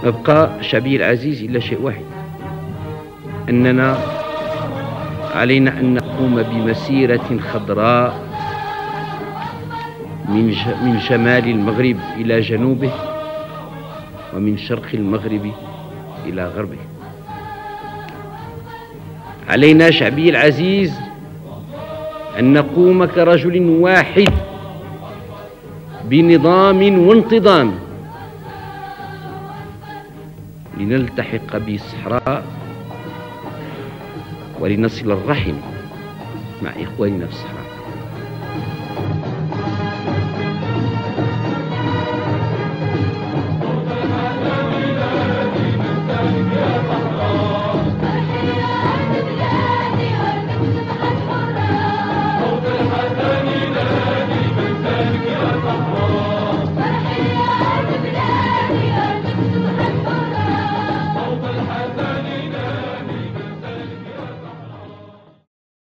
ما بقى شعبي العزيز إلا شيء واحد، أننا علينا أن نقوم بمسيرة خضراء من شمال المغرب إلى جنوبه، ومن شرق المغرب إلى غربه. علينا شعبي العزيز أن نقوم كرجل واحد بنظام وانتظام لنلتحق بالصحراء ولنصل الرحم مع إخواننا في الصحراء.